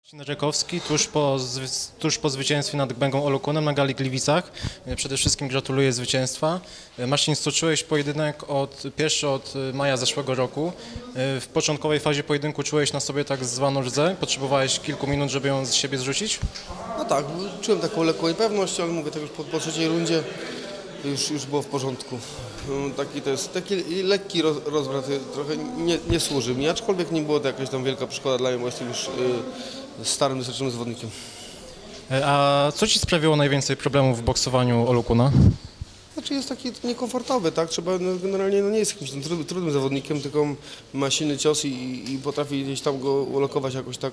Marcin Rzekowski tuż po zwycięstwie nad Gbengą Olukunem na gali Gliwicach. Przede wszystkim gratuluję zwycięstwa. Marcin, stoczyłeś pojedynek pierwszy od maja zeszłego roku. W początkowej fazie pojedynku czułeś na sobie tak zwaną rdzę? Potrzebowałeś kilku minut, żeby ją z siebie zrzucić? No tak, czułem taką lekką niepewność, ale mówię, tak już po trzeciej rundzie już było w porządku. Taki lekki rozbrat trochę nie służy mi, aczkolwiek nie było to jakaś tam wielka przeszkoda dla mnie, bo jestem już starym, doświadczonym zawodnikiem. A co ci sprawiło najwięcej problemów w boksowaniu Olukuna? Znaczy jest taki niekomfortowy, tak? Generalnie nie jest jakimś tam trudnym zawodnikiem, tylko ma silny cios i potrafi gdzieś tam go ulokować jakoś tak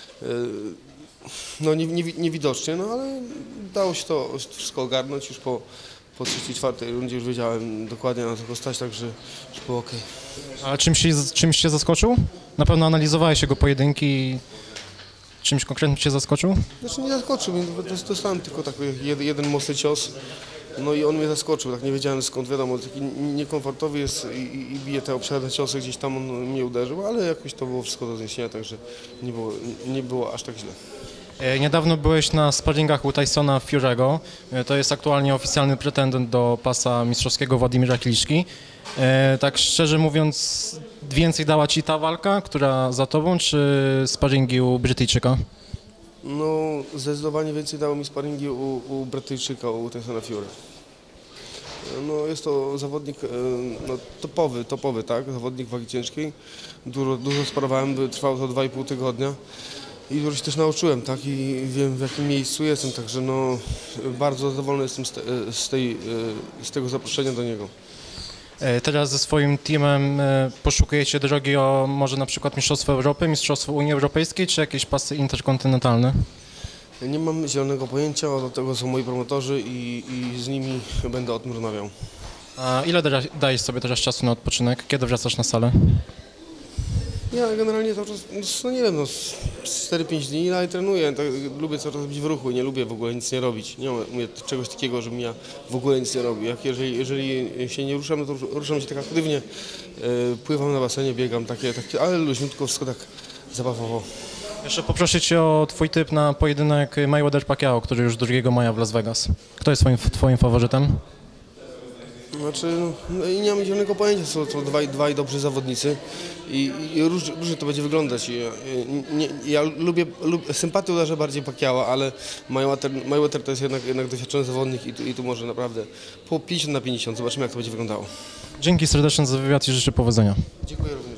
niewidocznie, no ale dało się to wszystko ogarnąć już po trzeciej, czwartej rundzie już wiedziałem dokładnie na co go stać, także już było ok. A czymś cię zaskoczył? Na pewno analizowałeś jego pojedynki i czymś konkretnym cię zaskoczył? Znaczy nie zaskoczył mnie, dostałem tylko taki jeden mocny cios, no i on mnie zaskoczył, tak nie wiedziałem skąd, wiadomo, taki niekomfortowy jest i bije te obszerne ciosy, gdzieś tam on mnie uderzył, ale jakoś to było wszystko do zniesienia, także nie było aż tak źle. Niedawno byłeś na sparringach u Tysona Fury'ego. To jest aktualnie oficjalny pretendent do pasa mistrzowskiego Władimira Kliczki. Tak szczerze mówiąc, więcej dała ci ta walka, która za tobą, czy sparringi u Brytyjczyka? No, zdecydowanie więcej dało mi sparingi u Brytyjczyka, u Tysona Fury. No, jest to zawodnik no, topowy, tak? Zawodnik wagi ciężkiej. Dużo sparowałem, trwało to 2,5 tygodnia. I dużo się też nauczyłem, tak? I wiem, w jakim miejscu jestem, także no, bardzo zadowolony jestem z tego zaproszenia do niego. Teraz ze swoim teamem poszukujecie drogi o może na przykład Mistrzostwo Europy, Mistrzostwo Unii Europejskiej, czy jakieś pasy interkontynentalne? Nie mam zielonego pojęcia, do tego są moi promotorzy i z nimi będę o tym rozmawiał. A ile dajesz sobie teraz czasu na odpoczynek? Kiedy wracasz na salę? Ja generalnie cały czas, no nie wiem, no 4-5 dni, ale trenuję, tak, lubię cały czas być w ruchu, nie lubię w ogóle nic nie robić. Nie mam czegoś takiego, żebym ja w ogóle nic nie robił. Jeżeli się nie ruszam, no to ruszam się tak aktywnie, pływam na basenie, biegam, ale luźniutko, wszystko tak zabawowo. Jeszcze poproszę cię o twój typ na pojedynek Mayweather-Pacquiao, który już 2 maja w Las Vegas. Kto jest twoim faworytem? Znaczy, no i nie mam zielonego pojęcia, są dwaj dobrzy zawodnicy i różnie to będzie wyglądać. Ja lubię sympatię uderza bardziej Pacquiao, ale Mayweather to jest jednak doświadczony zawodnik i tu może naprawdę po 50/50, zobaczymy jak to będzie wyglądało. Dzięki serdecznie za wywiad i życzę powodzenia. Dziękuję również.